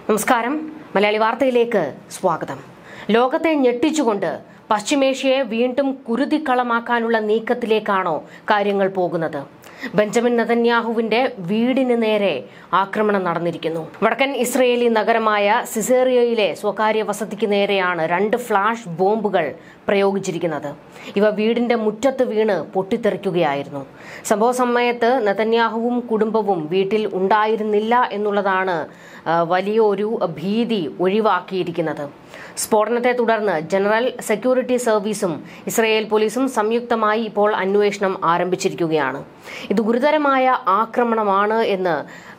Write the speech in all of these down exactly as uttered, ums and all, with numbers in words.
നമസ്കാരം. മലയാളി വാർത്തയിലേക്ക് സ്വാഗതം. ലോകത്തെ ഞെട്ടിച്ചുകൊണ്ട് പശ്ചിമേഷ്യയെ വീണ്ടും കുരുതിക്കളമാക്കാനുള്ള നീക്കത്തിലേക്കാണോ കാര്യങ്ങൾ പോകുന്നത്? ബെഞ്ചമിൻ നെതന്യാഹുവിന്റെ വീടിന് നേരെ ആക്രമണം നടന്നിരിക്കുന്നു. വടക്കൻ ഇസ്രയേലി നഗരമായ സിസേറിയയിലെ സ്വകാര്യ വസതിക്ക് നേരെയാണ് രണ്ട് ഫ്ലാഷ് ബോംബുകൾ പ്രയോഗിച്ചിരിക്കുന്നത്. ഇവ വീടിന്റെ മുറ്റത്ത് വീണ് പൊട്ടിത്തെറിക്കുകയായിരുന്നു. സംഭവ സമയത്ത് നെതന്യാഹുവും കുടുംബവും വീട്ടിൽ ഉണ്ടായിരുന്നില്ല എന്നുള്ളതാണ് വലിയൊരു ഭീതി ഒഴിവാക്കിയിരിക്കുന്നത്. സ്ഫോടനത്തെ തുടർന്ന് ജനറൽ സെക്യൂരിറ്റി സർവീസും ഇസ്രയേൽ പോലീസും സംയുക്തമായി ഇപ്പോൾ അന്വേഷണം ആരംഭിച്ചിരിക്കുകയാണ്. ഇത് ഗുരുതരമായ ആക്രമണമാണ് എന്ന്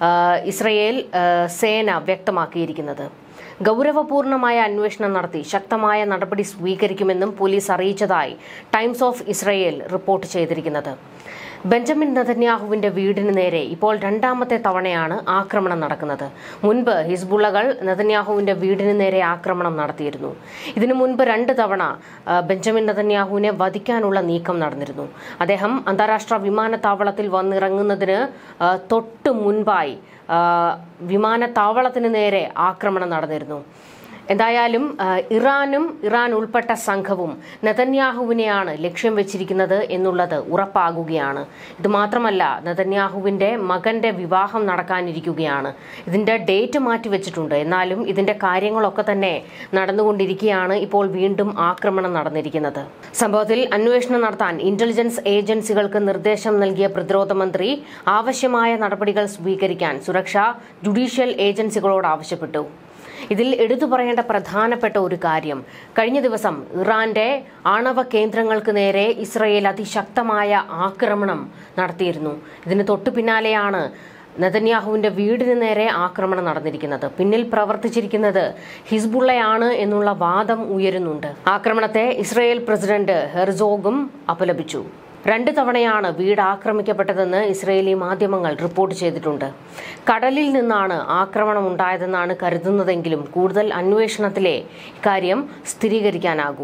ഇസ്രയേൽ സേന വ്യക്തമാക്കിയിരിക്കുന്നത്. ഗൗരവപൂർണമായ അന്വേഷണം നടത്തി ശക്തമായ നടപടി സ്വീകരിക്കുമെന്നും പോലീസ് അറിയിച്ചതായി ടൈംസ് ഓഫ് ഇസ്രയേൽ റിപ്പോർട്ട് ചെയ്തിരിക്കുന്നത്. ബെഞ്ചമിൻ നെതന്യാഹുവിന്റെ വീടിന് നേരെ ഇപ്പോൾ രണ്ടാമത്തെ തവണയാണ് ആക്രമണം നടക്കുന്നത്. മുൻപ് ഹിസ്ബുള്ളകൾ നെതന്യാഹുവിന്റെ വീടിന് നേരെ ആക്രമണം നടത്തിയിരുന്നു. ഇതിനു മുൻപ് രണ്ട് തവണ ബെഞ്ചമിൻ നെതന്യാഹുവിനെ വധിക്കാനുള്ള നീക്കം നടന്നിരുന്നു. അദ്ദേഹം അന്താരാഷ്ട്ര വിമാനത്താവളത്തിൽ വന്നിറങ്ങുന്നതിന് തൊട്ട് മുൻപായി വിമാനത്താവളത്തിന് നേരെ ആക്രമണം നടന്നിരുന്നു. എന്തായാലും ഇറാനും ഇറാൻ ഉൾപ്പെട്ട സംഘവും നെതന്യാഹുവിനെയാണ് ലക്ഷ്യം വെച്ചിരിക്കുന്നത് എന്നുള്ളത് ഉറപ്പാകുകയാണ്. ഇത് മാത്രമല്ല, നെതന്യാഹുവിന്റെ മകന്റെ വിവാഹം നടക്കാനിരിക്കുകയാണ്. ഇതിന്റെ ഡേറ്റ് മാറ്റിവെച്ചിട്ടുണ്ട്. എന്നാലും ഇതിന്റെ കാര്യങ്ങളൊക്കെ തന്നെ നടന്നുകൊണ്ടിരിക്കുകയാണ്. ഇപ്പോൾ വീണ്ടും ആക്രമണം നടന്നിരിക്കുന്നത്. സംഭവത്തിൽ അന്വേഷണം നടത്താൻ ഇന്റലിജൻസ് ഏജൻസികൾക്ക് നിർദ്ദേശം നൽകിയ പ്രതിരോധ മന്ത്രി ആവശ്യമായ നടപടികൾ സ്വീകരിക്കാൻ സുരക്ഷാ ജുഡീഷ്യൽ ഏജൻസികളോട് ആവശ്യപ്പെട്ടു. ഇതിൽ എടുത്തു പറയേണ്ട പ്രധാനപ്പെട്ട ഒരു കാര്യം, കഴിഞ്ഞ ദിവസം ഇറാന്റെ ആണവ കേന്ദ്രങ്ങൾക്ക് നേരെ ഇസ്രയേൽ അതിശക്തമായ ആക്രമണം നടത്തിയിരുന്നു. ഇതിന് തൊട്ടു പിന്നാലെയാണ് നെതന്യാഹുവിന്റെ വീടിന് നേരെ ആക്രമണം നടന്നിരിക്കുന്നത്. പിന്നിൽ പ്രവർത്തിച്ചിരിക്കുന്നത് ഹിസ്ബുള്ളയാണ് എന്നുള്ള വാദം ഉയരുന്നുണ്ട്. ആക്രമണത്തെ ഇസ്രയേൽ പ്രസിഡന്റ് ഹെർസോഗും അപലപിച്ചു. രണ്ട് തവണയാണ് വീട് ആക്രമിക്കപ്പെട്ടതെന്ന് ഇസ്രയേലി മാധ്യമങ്ങൾ റിപ്പോർട്ട് ചെയ്തിട്ടുണ്ട്. കടലിൽ നിന്നാണ് ആക്രമണം ഉണ്ടായതെന്നാണ് കരുതുന്നതെങ്കിലും കൂടുതൽ അന്വേഷണത്തിലെ ഇക്കാര്യം സ്ഥിരീകരിക്കാനാകൂ.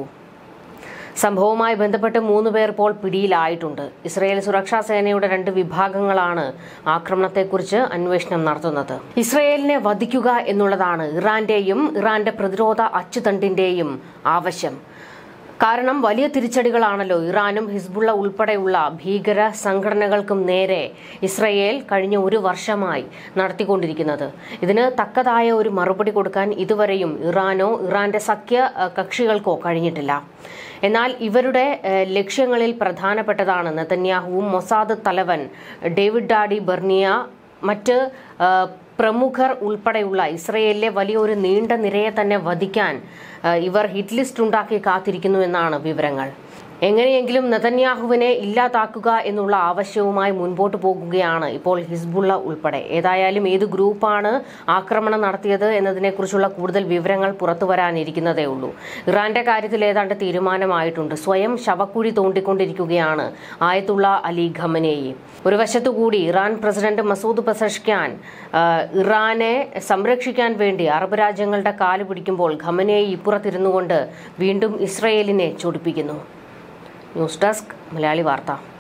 സംഭവവുമായി ബന്ധപ്പെട്ട് മൂന്ന് പേർ ഇപ്പോൾ പിടിയിലായിട്ടുണ്ട്. ഇസ്രയേൽ സുരക്ഷാ സേനയുടെ രണ്ട് വിഭാഗങ്ങളാണ് ആക്രമണത്തെക്കുറിച്ച് അന്വേഷണം നടത്തുന്നത്. ഇസ്രയേലിനെ വധിക്കുക എന്നുള്ളതാണ് ഇറാന്റെയും ഇറാന്റെ പ്രതിരോധ അച്ചുതണ്ടിന്റെയും ആവശ്യം. കാരണം വലിയ തിരിച്ചടികളാണല്ലോ ഇറാനും ഹിസ്ബുള്ള ഉൾപ്പെടെയുള്ള ഭീകര സംഘടനകൾക്കും നേരെ ഇസ്രയേൽ കഴിഞ്ഞ ഒരു വർഷമായി നടത്തിക്കൊണ്ടിരിക്കുന്നത്. ഇതിന് തക്കതായ ഒരു മറുപടി കൊടുക്കാൻ ഇതുവരെയും ഇറാനോ ഇറാന്റെ സഖ്യ കക്ഷികൾക്കോ കഴിഞ്ഞിട്ടില്ല. എന്നാൽ ഇവരുടെ ലക്ഷ്യങ്ങളിൽ പ്രധാനപ്പെട്ടതാണ് നെതന്യാഹുവും മൊസാദ് തലവൻ ഡേവിഡ് ഡാഡി ബെർണിയ, മറ്റ് പ്രമുഖർ ഉൾപ്പെടെയുള്ള ഇസ്രയേലിലെ വലിയൊരു നീണ്ട നിരയെ തന്നെ വധിക്കാൻ ഇവർ ഹിറ്റ് ലിസ്റ്റ് ഉണ്ടാക്കി കാത്തിരിക്കുന്നു എന്നാണ് വിവരങ്ങൾ. എങ്ങനെയെങ്കിലും നെതന്യാഹുവിനെ ഇല്ലാതാക്കുക എന്നുള്ള ആവശ്യവുമായി മുൻപോട്ട് പോകുകയാണ് ഇപ്പോൾ ഹിസ്ബുള്ള ഉൾപ്പെടെ. ഏതായാലും ഏത് ഗ്രൂപ്പാണ് ആക്രമണം നടത്തിയത് എന്നതിനെക്കുറിച്ചുള്ള കൂടുതൽ വിവരങ്ങൾ പുറത്തു വരാനിരിക്കുന്നതേ ഉള്ളൂ. ഇറാന്റെ കാര്യത്തിൽ ഏതാണ്ട് തീരുമാനമായിട്ടുണ്ട്. സ്വയം ശവക്കുഴി തോണ്ടിക്കൊണ്ടിരിക്കുകയാണ് ആയത്തുള്ള അലി ഖമനേയി. ഒരു വശത്തുകൂടി ഇറാൻ പ്രസിഡന്റ് മസൂദ് പെസഷ്ക്യാൻ ഇറാനെ സംരക്ഷിക്കാൻ വേണ്ടി അറബ് രാജ്യങ്ങളുടെ കാല് പിടിക്കുമ്പോൾ ഖമനേയി ഇപ്പുറത്തിരുന്നുകൊണ്ട് വീണ്ടും ഇസ്രയേലിനെ ചൊടിപ്പിക്കുന്നു. ന്യൂസ് ഡെസ്ക് മലയാളി വാർത്ത.